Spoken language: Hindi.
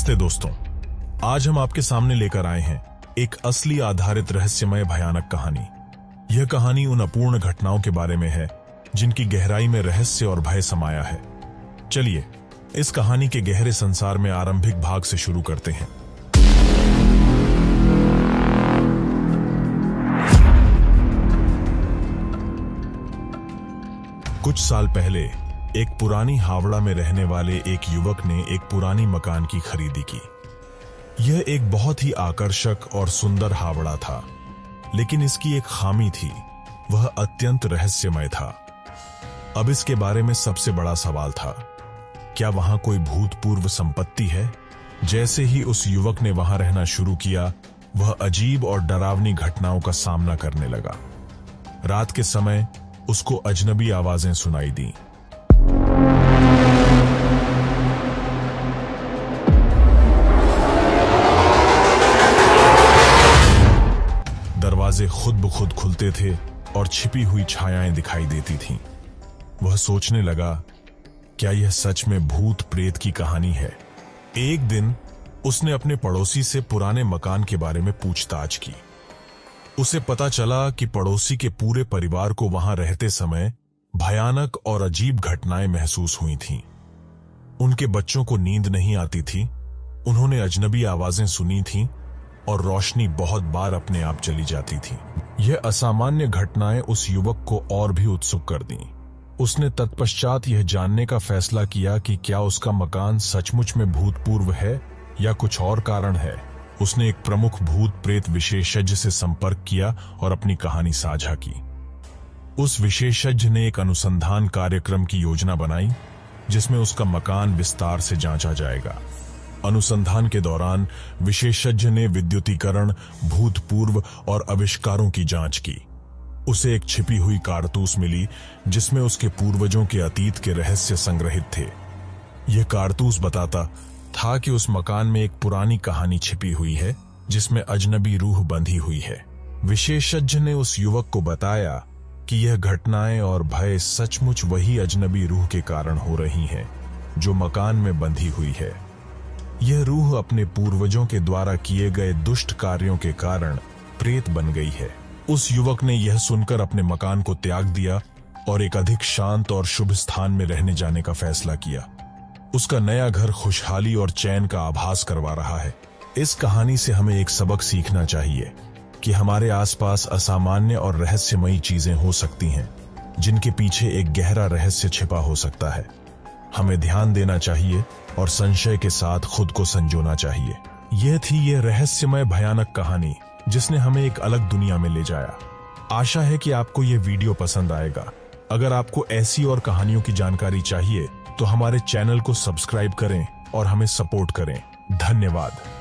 नमस्ते दोस्तों, आज हम आपके सामने लेकर आए हैं एक असली आधारित रहस्यमय भयानक कहानी। यह कहानी उन अपूर्ण घटनाओं के बारे में है जिनकी गहराई में रहस्य और भय समाया है। चलिए इस कहानी के गहरे संसार में आरंभिक भाग से शुरू करते हैं। कुछ साल पहले एक पुरानी हावड़ा में रहने वाले एक युवक ने एक पुरानी मकान की खरीदी की। यह एक बहुत ही आकर्षक और सुंदर हावड़ा था, लेकिन इसकी एक खामी थी, वह अत्यंत रहस्यमय था। अब इसके बारे में सबसे बड़ा सवाल था, क्या वहां कोई भूतपूर्व संपत्ति है? जैसे ही उस युवक ने वहां रहना शुरू किया, वह अजीब और डरावनी घटनाओं का सामना करने लगा। रात के समय उसको अजनबी आवाजें सुनाई दी। दरवाजे खुद ब खुद खुलते थे और छिपी हुई छायाएं दिखाई देती थीं। वह सोचने लगा, क्या यह सच में भूत प्रेत की कहानी है? एक दिन उसने अपने पड़ोसी से पुराने मकान के बारे में पूछताछ की। उसे पता चला कि पड़ोसी के पूरे परिवार को वहां रहते समय भयानक और अजीब घटनाएं महसूस हुई थीं। उनके बच्चों को नींद नहीं आती थी, उन्होंने अजनबी आवाजें सुनी थीं और रोशनी बहुत बार अपने आप चली जाती थी। यह असामान्य घटनाएं उस युवक को और भी उत्सुक कर दीं। उसने तत्पश्चात यह जानने का फैसला किया कि क्या उसका मकान सचमुच में भूतपूर्व है या कुछ और कारण है। उसने एक प्रमुख भूत प्रेत विशेषज्ञ से संपर्क किया और अपनी कहानी साझा की। उस विशेषज्ञ ने एक अनुसंधान कार्यक्रम की योजना बनाई, जिसमें उसका मकान विस्तार से जांचा जाएगा। अनुसंधान के दौरान विशेषज्ञ ने विद्युतीकरण, भूतपूर्व और आविष्कारों की जांच की। उसे एक छिपी हुई कारतूस मिली, जिसमें उसके पूर्वजों के अतीत के रहस्य संग्रहित थे। यह कारतूस बताता था कि उस मकान में एक पुरानी कहानी छिपी हुई है, जिसमें अजनबी रूह बंधी हुई है। विशेषज्ञ ने उस युवक को बताया कि यह घटनाएं और भय सचमुच वही अजनबी रूह के कारण हो रही हैं, जो मकान में बंधी हुई है। यह रूह अपने पूर्वजों के द्वारा किए गए दुष्ट कार्यों के कारण प्रेत बन गई है। उस युवक ने यह सुनकर अपने मकान को त्याग दिया और एक अधिक शांत और शुभ स्थान में रहने जाने का फैसला किया। उसका नया घर खुशहाली और चैन का आभास करवा रहा है। इस कहानी से हमें एक सबक सीखना चाहिए कि हमारे आसपास असामान्य और रहस्यमयी चीजें हो सकती हैं, जिनके पीछे एक गहरा रहस्य छिपा हो सकता है। हमें ध्यान देना चाहिए और संशय के साथ खुद को संजोना चाहिए। यह थी यह रहस्यमय भयानक कहानी, जिसने हमें एक अलग दुनिया में ले जाया। आशा है कि आपको यह वीडियो पसंद आएगा। अगर आपको ऐसी और कहानियों की जानकारी चाहिए तो हमारे चैनल को सब्सक्राइब करें और हमें सपोर्ट करें। धन्यवाद।